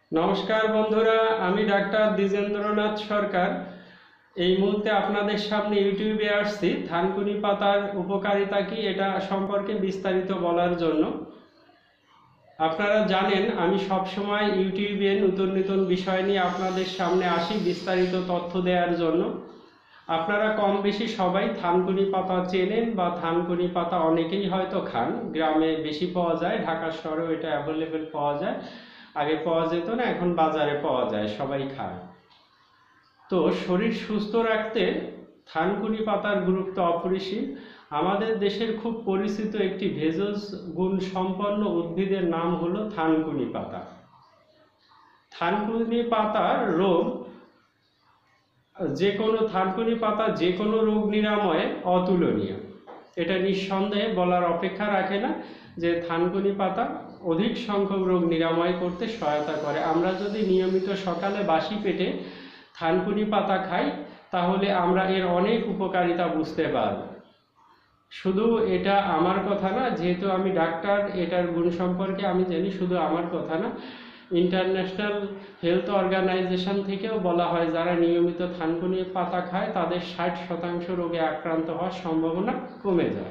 নমস্কার বন্ধুরা, আমি ডাক্তার দ্বিজেন্দ্রনাথ সরকার। এই মুহূর্তে আপনাদের সামনে ইউটিউবে আসছি থানকুনি পাতার উপকারিতা কি এটা সম্পর্কে বিস্তারিত বলার জন্য। আপনারা জানেন আমি সব সময় ইউটিউবে নতুন নতুন বিষয় নিয়ে আপনাদের সামনে আসি বিস্তারিত তথ্য দেওয়ার জন্য। আপনারা কম বেশি সবাই থানকুনি পাতা চেনেন বা থানকুনি পাতা অনেকেই হয়তো খান। গ্রামে বেশি পাওয়া যায়, ঢাকা শহরেও এটা অ্যাভেলেবেল পাওয়া যায়। আগে পাওয়া যেত না, এখন বাজারে পাওয়া যায়, সবাই খায়। তো শরীর সুস্থ রাখতে থানকুনি পাতার গুরুত্ব অপরিসীম। আমাদের দেশের খুব পরিচিত একটি ভেষজ গুণ সম্পন্ন উদ্ভিদের নাম হলো থানকুনি পাতা। থানকুনি পাতার রোগ থানকুনি পাতা যে কোনো রোগ নিরাময়ে অতুলনীয়। এটা নিঃসন্দেহে বলার অপেক্ষা রাখে না যে থানকুনি পাতা অধিক সংখ্যক রোগ নিরাময় করতে সহায়তা করে। আমরা যদি নিয়মিত সকালে বাসি পেটে থানকুনি পাতা খাই তাহলে আমরা এর অনেক উপকারিতা বুঝতে পারব। শুধু এটা আমার কথা না, যেহেতু আমি ডাক্তার, এটার গুণ সম্পর্কে আমি জানি। শুধু আমার কথা না, ইন্টারন্যাশনাল হেলথ অর্গানাইজেশন থেকেও বলা হয় যারা নিয়মিত থানকুনি পাতা খায় তাদের 60% রোগে আক্রান্ত হওয়ার সম্ভাবনা কমে যায়।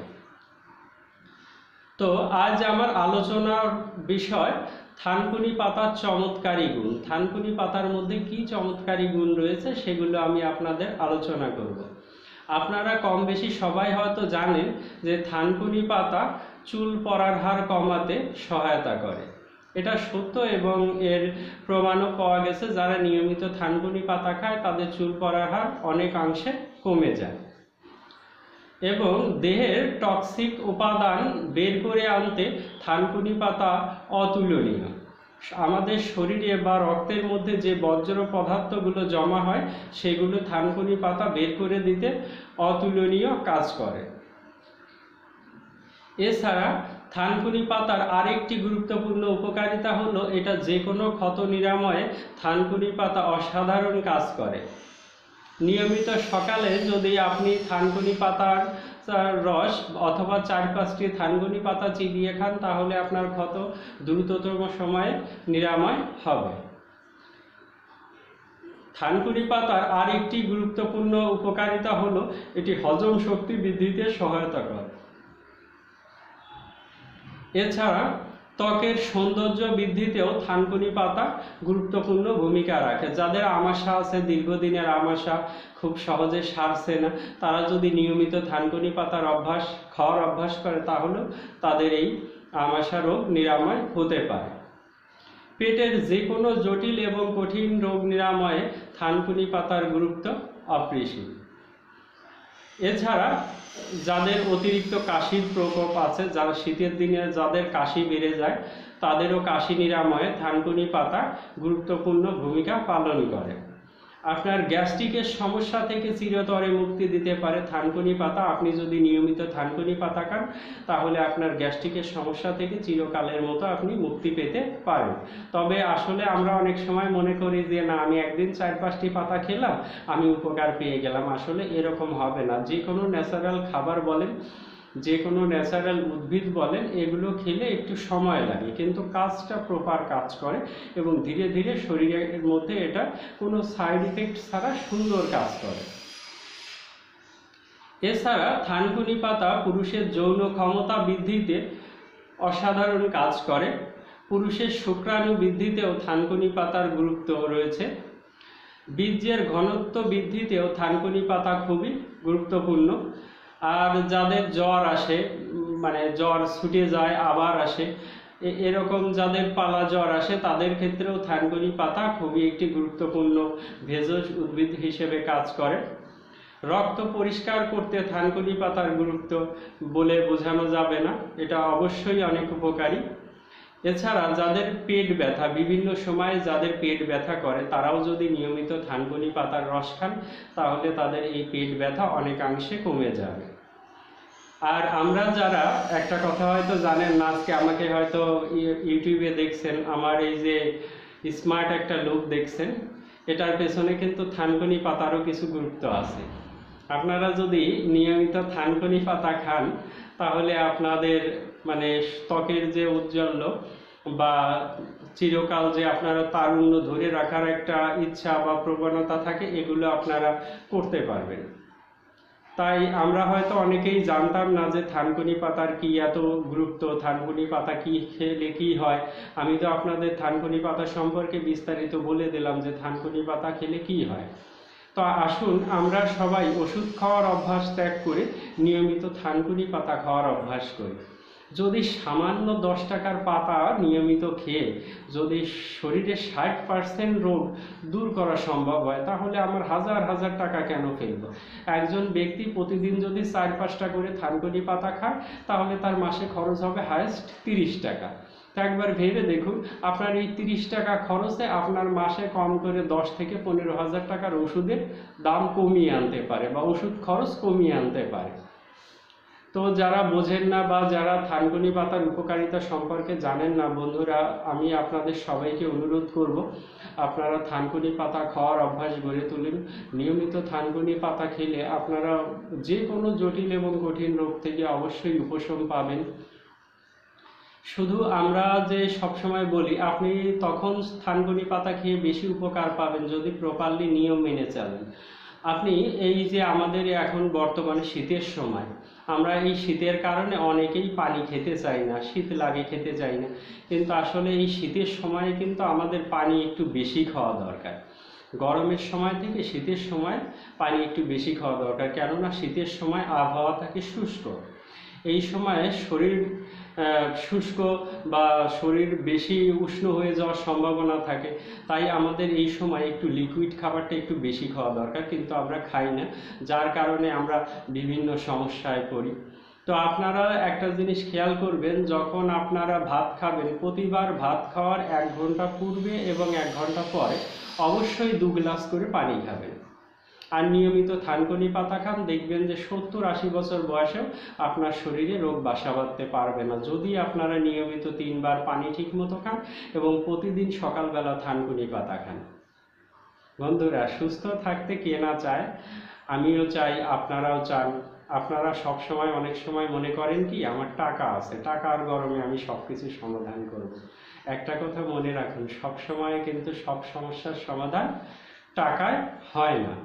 তো আজ আমার আলোচনার বিষয় থানকুনি পাতার চমৎকারী গুণ। থানকুনি পাতার মধ্যে কি চমৎকারী গুণ রয়েছে সেগুলো আমি আপনাদের আলোচনা করব। আপনারা কম বেশি সবাই হয়তো জানেন যে থানকুনি পাতা চুল পড়ার হার কমাতে সহায়তা করে। এটা সত্য এবং এর প্রমাণও পাওয়া গেছে। যারা নিয়মিত থানকুনি পাতা খায় তাদের চুল পড়ার হার অনেকাংশে কমে যায় এবং দেহের টক্সিক উপাদান বের করে আনতে থানকুনি পাতা অতুলনীয়। আমাদের শরীরে বা রক্তের মধ্যে যে বর্জ্য পদার্থগুলো জমা হয় সেগুলো থানকুনি পাতা বের করে দিতে অতুলনীয় কাজ করে। এছাড়া থানকুনি পাতার আরেকটি গুরুত্বপূর্ণ উপকারিতা হলো এটা যে কোনো ক্ষত নিরাময়ে থানকুনি পাতা অসাধারণ কাজ করে। নিয়মিত সকালে যদি আপনি থানকুনি পাতার রস অথবা 4-5টি থানকুনি পাতা চিবিয়ে খান তাহলে আপনার ক্ষত দ্রুততম সময়ে নিরাময় হবে। থানকুনি পাতার আরেকটি গুরুত্বপূর্ণ উপকারিতা হলো এটি হজম শক্তি বৃদ্ধিতে সহায়তা করে। এছাড়া ত্বকের সৌন্দর্য বৃদ্ধিতেও থানকুনি পাতা গুরুত্বপূর্ণ ভূমিকা রাখে। যাদের আমাশা আছে, দীর্ঘদিনের আমাশা খুব সহজে সারছে না, তারা যদি নিয়মিত থানকুনি পাতার খাওয়ার অভ্যাস করে তাহলে তাদের এই আমাশা রোগ নিরাময় হতে পারে। পেটের যে কোনো জটিল এবং কঠিন রোগ নিরাময়ে থানকুনি পাতার গুরুত্ব অপরিসীম। এছাড়া যাদের অতিরিক্ত কাশির প্রকোপ আছে, যারা শীতের দিনে যাদের কাশি বেড়ে যায় তাদেরও কাশি নিরাময়ে থানকুনি পাতা গুরুত্বপূর্ণ ভূমিকা পালন করে। আপনার গ্যাস্ট্রিকের সমস্যা থেকে চিরতরে মুক্তি দিতে পারে থানকুনি পাতা। আপনি যদি নিয়মিত থানকুনি পাতা খান তাহলে আপনার গ্যাস্ট্রিকের সমস্যা থেকে চিরকালের মতো আপনি মুক্তি পেতে পারেন। তবে আসলে আমরা অনেক সময় মনে করি যে না, আমি একদিন 4-5টি পাতা খেলাম, আমি উপকার পেয়ে গেলাম। আসলে এরকম হবে না। যে কোনো ন্যাচারাল খাবার বলেন, যে কোনো ন্যাচারাল উদ্ভিদ বলেন, এগুলো খেলে একটু সময় লাগে কিন্তু কাজটা প্রপার কাজ করে এবং ধীরে ধীরে শরীরের মধ্যে এটা কোনো সাইড ইফেক্ট ছাড়া সুন্দর কাজ করে। এছাড়া থানকুনি পাতা পুরুষের যৌন ক্ষমতা বৃদ্ধিতে অসাধারণ কাজ করে। পুরুষের শুক্রাণু বৃদ্ধিতেও থানকুনি পাতার গুরুত্ব রয়েছে। বীর্যের ঘনত্ব বৃদ্ধিতেও থানকুনি পাতা খুবই গুরুত্বপূর্ণ। আর যাদের জ্বর আসে, মানে জ্বর ছুটে যায় আবার আসে, এরকম যাদের পালা জ্বর আসে তাদের ক্ষেত্রেও থানকুনি পাতা খুবই একটি গুরুত্বপূর্ণ ভেষজ উদ্ভিদ হিসেবে কাজ করে। রক্ত পরিষ্কার করতে থানকুনি পাতার গুরুত্ব বলে বোঝানো যাবে না, এটা অবশ্যই অনেক উপকারী। এছাড়া যাদের পেট ব্যথা, বিভিন্ন সময়ে যাদের পেট ব্যথা করে তারাও যদি নিয়মিত থানকুনি পাতার রস খান তাহলে তাদের এই পেট ব্যথা অনেকাংশে কমে যাবে। আর আমরা যারা, একটা কথা হয়তো জানেন না, আজকে আমাকে হয়তো ইউটিউবে দেখছেন, আমার এই যে স্মার্ট একটা লুক দেখছেন, এটার পেছনে কিন্তু থানকুনি পাতারও কিছু গুরুত্ব আছে। আপনারা যদি নিয়মিত থানকুনি পাতা খান তাহলে আপনাদের ত্বকের যে উজ্জ্বল্য বা চিরকাল যে আপনারা তারুণ্য ধরে রাখার একটা ইচ্ছা বা প্রবণতা থাকে, এগুলো আপনারা করতে পারবেন। তাই আমরা হয়তো অনেকেই জানতাম না যে থানকুনি পাতার কি এত গুরুত্ব, থানকুনি পাতা কি খেলে কি হয়। আমি তো আপনাদের থানকুনি পাতা সম্পর্কে বিস্তারিত বলে দিলাম যে থানকুনি পাতা খেলে কি হয়। তো আসুন আমরা সবাই ওষুধ খাওয়ার অভ্যাস ত্যাগ করে নিয়মিত থানকুনি পাতা খাওয়ার অভ্যাস করি। যদি সামান্য 10 টাকার পাতা নিয়মিত খেয়ে যদি শরীরে 60% রোগ দূর করা সম্ভব হয়, তাহলে আমার হাজার হাজার টাকা কেন ফেলবো? একজন ব্যক্তি প্রতিদিন যদি 4-5টা করে থানকুনি পাতা খায়, তাহলে তার মাসে খরচ হবে হায়েস্ট 30 টাকা। তো একবার ভেবে দেখুন, আপনার এই 30 টাকা খরচে আপনার মাসে কম করে 10 থেকে 15,000 টাকার ওষুধের দাম কমিয়ে আনতে পারে বা ওষুধ খরচ কমিয়ে আনতে পারে। তো যারা বোঝেন না বা যারা থানকুনি পাতার উপকারিতা সম্পর্কে জানেন না, বন্ধুরা, আমি আপনাদের সবাইকে অনুরোধ করব, আপনারা থানকুনি পাতা খাওয়ার অভ্যাস গড়ে তুলুন। নিয়মিত থানকুনি পাতা খেলে আপনারা যে কোনো জটিল এবং কঠিন রোগ থেকে অবশ্যই উপশম পাবেন। শুধু আমরা যে সবসময় বলি, আপনি তখন থানকুনি পাতা খেয়ে বেশি উপকার পাবেন যদি প্রপারলি নিয়ম মেনে চলেন। আপনি এই যে আমাদের এখন বর্তমানে শীতের সময়, আমরা এই শীতের কারণে অনেকেই পানি খেতে চাই না, শীত লাগে খেতে চাই না, কিন্তু আসলে এই শীতের সময়ে কিন্তু আমাদের পানি একটু বেশি খাওয়া দরকার। গরমের সময় থেকে শীতের সময় পানি একটু বেশি খাওয়া দরকার, কেননা শীতের সময় আবহাওয়া থাকে শুষ্ক। এই সময়ে শরীর শুষ্ক বা শরীর বেশি উষ্ণ হয়ে যাওয়ার সম্ভাবনা থাকে। তাই আমাদের এই সময় একটু লিকুইড খাবারটা একটু বেশি খাওয়া দরকার, কিন্তু আমরা খাই না, যার কারণে আমরা বিভিন্ন সমস্যায় পড়ি। তো আপনারা একটা জিনিস খেয়াল করবেন, যখন আপনারা ভাত খাবেন, প্রতিবার ভাত খাওয়ার 1 ঘন্টা পূর্বে এবং 1 ঘন্টা পরে অবশ্যই 2 গ্লাস করে পানি খাবেন। আর নিয়মিত থানকুনি পাতা খান, দেখবেন যে 70-80 বছর বয়সেও আপনার শরীরে রোগ বাসা বাঁধতে পারবে না, যদি আপনারা নিয়মিত 3 বার পানি ঠিক মতো খান এবং প্রতিদিন সকালবেলা থানকুনি পাতা খান। বন্ধুরা, সুস্থ থাকতে কে না চায়? আমিও চাই, আপনারাও চান। আপনারা সব সময় অনেক সময় মনে করেন কি আমার টাকা আছে, টাকার গরমে আমি সবকিছু সমাধান করব। একটা কথা মনে রাখুন, সব সময় কিন্তু সব সমস্যার সমাধান টাকায় হয় না।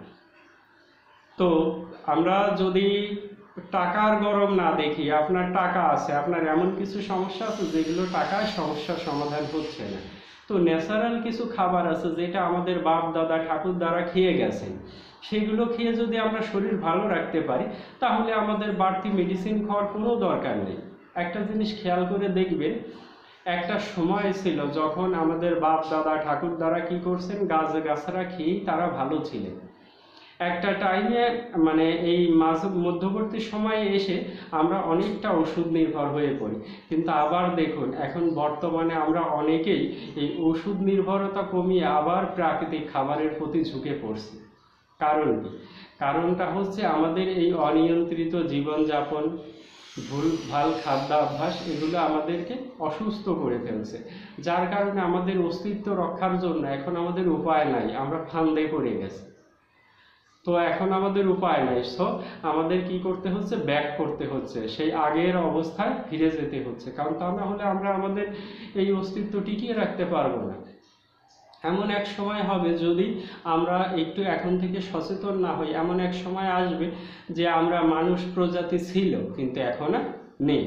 তো আমরা যদি টাকার গরম না দেখি, আপনার টাকা আছে, আপনার এমন কিছু সমস্যা আছে যেগুলো টাকায় সমস্যার সমাধান হচ্ছে না। তো ন্যাচারাল কিছু খাবার আছে যেটা আমাদের বাপ দাদা ঠাকুর দ্বারা খেয়ে গেছেন, সেগুলো খেয়ে যদি আমরা শরীর ভালো রাখতে পারি, তাহলে আমাদের বাড়তি মেডিসিন খাওয়ার কোনো দরকার নেই। একটা জিনিস খেয়াল করে দেখবেন, একটা সময় ছিল যখন আমাদের বাপ দাদা ঠাকুর দ্বারা কি করছেন, গাছরা খেয়েই তারা ভালো ছিলেন। একটা টাইমে মানে এই মধ্যবর্তী সময়ে এসে আমরা অনেকটা ওষুধ নির্ভর হয়ে পড়ি। কিন্তু আবার দেখুন, এখন বর্তমানে আমরা অনেকেই এই ওষুধ নির্ভরতা কমিয়ে আবার প্রাকৃতিক খাবারের প্রতি ঝুঁকে পড়ছি। কারণ কি? কারণটা হচ্ছে আমাদের এই অনিয়ন্ত্রিত জীবনযাপন, ভুলভাল খাদ্যাভ্যাস, এগুলো আমাদেরকে অসুস্থ করে ফেলছে, যার কারণে আমাদের অস্তিত্ব রক্ষার জন্য এখন আমাদের উপায় নাই, আমরা ফান্দে পড়ে গেছি। তো এখন আমাদের উপায় নাই, সো আমাদের কি করতে হচ্ছে, ব্যাক করতে হচ্ছে, সেই আগের অবস্থায় ফিরে যেতে হচ্ছে, কারণ তা না হলে আমরা আমাদের এই অস্তিত্ব টিকিয়ে রাখতে পারবো না। এমন এক সময় হবে, যদি আমরা একটু এখন থেকে সচেতন না হই, এমন এক সময় আসবে যে আমরা মানুষ প্রজাতি ছিল কিন্তু এখন আর নেই।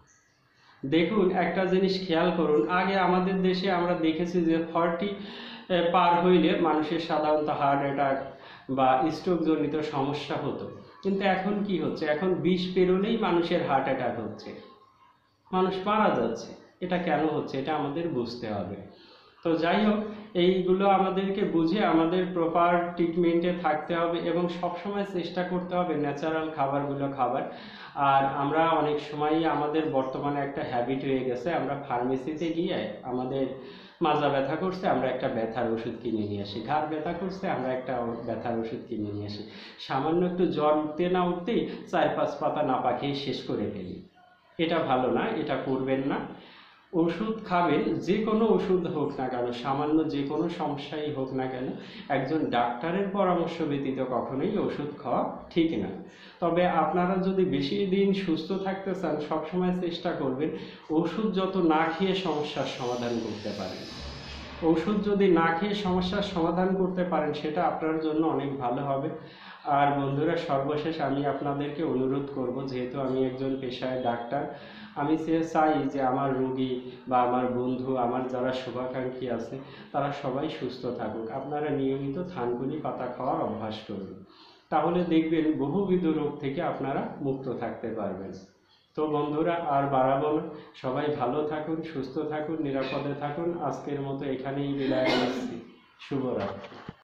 দেখুন, একটা জিনিস খেয়াল করুন, আগে আমাদের দেশে আমরা দেখেছি যে 40 পার হইলে মানুষের সাধারণত হার্ট অ্যাটাক বা স্ট্রোক জনিত সমস্যা হতো, কিন্তু এখন কি হচ্ছে, এখন 20 পেরোলেই মানুষের হার্ট অ্যাটাক হচ্ছে, মানুষ মারা যাচ্ছে। এটা কেন হচ্ছে, এটা আমাদের বুঝতে হবে। তো যাই হোক, এইগুলো আমাদেরকে বুঝে আমাদের প্রপার ট্রিটমেন্টে থাকতে হবে এবং সবসময় চেষ্টা করতে হবে ন্যাচারাল খাবারগুলো খাবার। আর আমরা অনেক সময়ই আমাদের বর্তমানে একটা হ্যাবিট হয়ে গেছে, আমরা ফার্মেসিতে গিয়ে আমাদের মাজা ব্যথা করছে, আমরা একটা ব্যথার ওষুধ কিনে নিয়ে আসি, ঘাড় ব্যথা করছে, আমরা একটা ব্যথার ওষুধ কিনে নিয়ে আসি, সামান্য একটু জ্বর উঠতে না উঠতেই 4-5 পাতা নাপা খেয়ে শেষ করে ফেলি। এটা ভালো না, এটা করবেন না। ওষুধ খাবেন, যে কোনো ওষুধ হোক না কেন, সামান্য যে কোনো সমস্যাই হোক না কেন, একজন ডাক্তারের পরামর্শ ব্যতীত কখনোই ওষুধ খাওয়া ঠিক না। তবে আপনারা যদি বেশি দিন সুস্থ থাকতে চান, সবসময় চেষ্টা করবেন ওষুধ যত না খেয়ে সমস্যার সমাধান করতে পারেন। ওষুধ যদি না খেয়ে সমস্যার সমাধান করতে পারেন, সেটা আপনার জন্য অনেক ভালো হবে। আর বন্ধুরা, সর্বশেষ আমি আপনাদেরকে অনুরোধ করব, যেহেতু আমি একজন পেশায় ডাক্তার, আমি চাই যে আমার রোগী বা আমার বন্ধু, আমার যারা শুভাকাঙ্ক্ষী আছে, তারা সবাই সুস্থ থাকুক। আপনারা নিয়মিত থানকুনি পাতা খাওয়ার অভ্যাস করুন, তাহলে দেখবেন বহুবিধ রোগ থেকে আপনারা মুক্ত থাকতে পারবেন। তো বন্ধুরা, আর বাড়াবো না, সবাই ভালো থাকুন, সুস্থ থাকুন, নিরাপদে থাকুন। আজকের মতো এখানেই বিদায় নিচ্ছি। শুভরাত্রি।